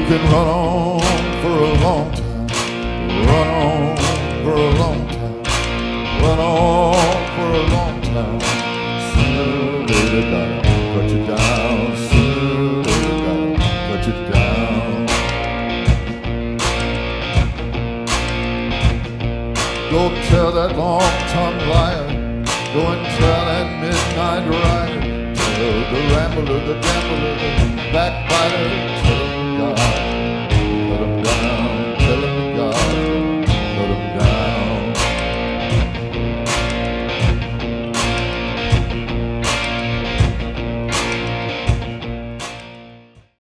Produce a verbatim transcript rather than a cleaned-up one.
can run on for a long time, run on for a long time, run on for a long time. Sooner or later, gotta cut you down. Sooner or later, gotta cut you down. Go tell that long-tongued liar, go and tell that midnight rider, tell the rambler, the gambler, the backbiter, tell